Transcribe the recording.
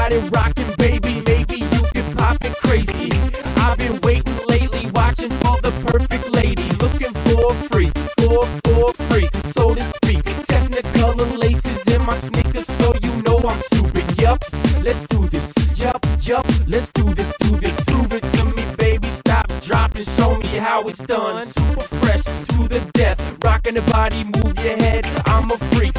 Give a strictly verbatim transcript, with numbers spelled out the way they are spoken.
got it rocking, baby. Maybe you can pop it crazy. I've been waiting lately, watching for the perfect lady, looking for a freak, for for a freak, so to speak. Technicolor laces in my sneakers, so you know I'm stupid. Yup, let's do this. Yup, yup, let's do this, do this. Prove it to me, baby. Stop, drop, and show me how it's done. Super fresh to the death, rocking the body, move your head. I'm a freak,